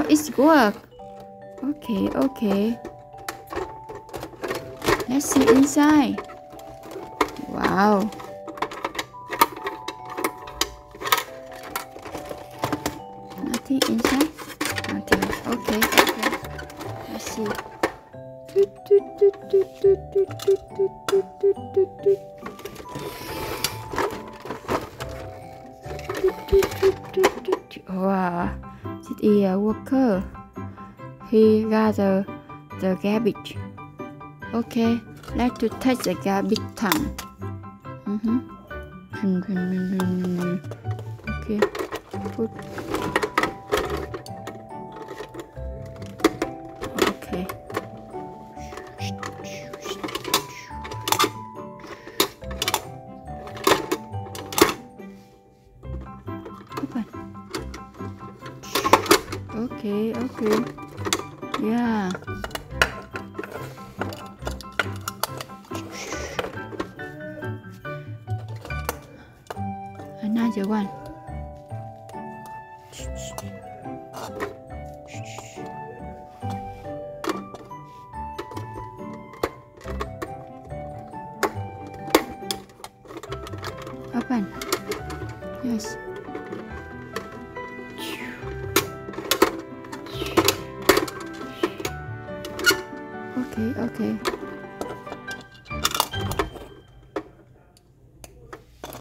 How it work? Okay, okay. Let's see inside. Wow. Nothing inside? Nothing. Okay, okay. Let's see. Wow, this is a worker. He gather the garbage. Okay, let's to touch the garbage tank. Okay, put. Okay. Open. Okay, okay. Yeah. Another one. Open. Yes. Okay, okay.